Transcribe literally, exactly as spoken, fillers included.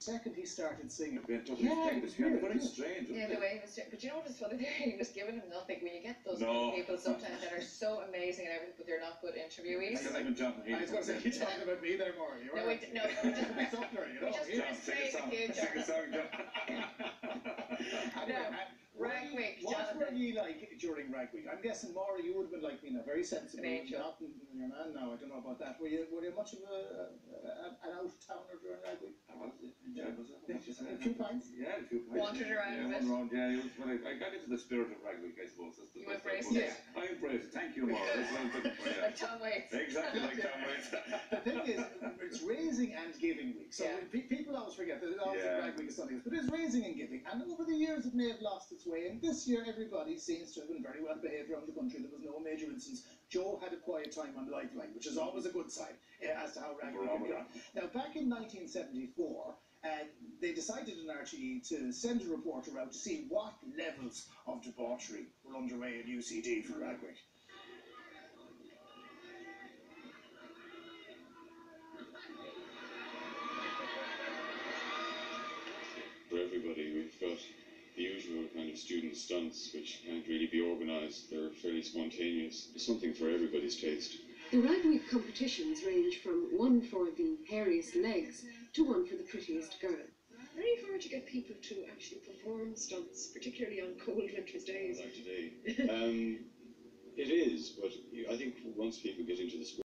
second he started singing. Bent over Yeah, his neck, weird, very yeah. strange. Yeah, the way he was doing, but you know what is funny there? He was giving him nothing. When you get those No. people sometimes that are so amazing and everything, but they're not good interviewees. I like when John I was going to say, you're talking about me there, Maura. You No, are. we d- no, we just, It's up there, you know. we just yeah. couldn't say the kid. Sing a song, John. Anyway, No, uh, Rag what Week, What were Jonathan. you like during Rag Week? I'm guessing, Maura, you would have been like me, a very sensible, An angel. not in your man now. I don't know about that. Were you Were you much of a, a an out of towner during Rag Week? I was, yeah, was it? A few pints. Yeah, a few pints. Wandered around yeah, a bit. wandered around, yeah, it was, when I, I got into the spirit of Rag Week, I suppose. That's the You best embraced way to it. put I embraced it. Thank you, Maura. That's what I'm looking for, yeah. Like Tom Waits. Exactly like Tom Waits. The thing is, it's raising and giving week. So Yeah. pe- people always forget that obviously Yeah. Rag Week is something else, but it's raising and giving. And over the years, it may have lost its way. And this year, everybody seems to have been very well behaved around the country. There was no major incidents. Joe had a quiet time on Lifeline, which is always a good sign uh, as to how Rag Week can go. Now, back in nineteen seventy-four, uh, they decided in R T E to send a reporter out to see what levels of debauchery were underway at U C D for Rag Week. For everybody, we've got the usual kind of student stunts which can't really be organised. They're fairly spontaneous. There's something for everybody's taste. The Rag Week competitions range from one for the hairiest legs to one for the prettiest girl. Very hard to get people to actually perform stunts, particularly on cold winter's days. Like today. um, it is, but I think once people get into the sport,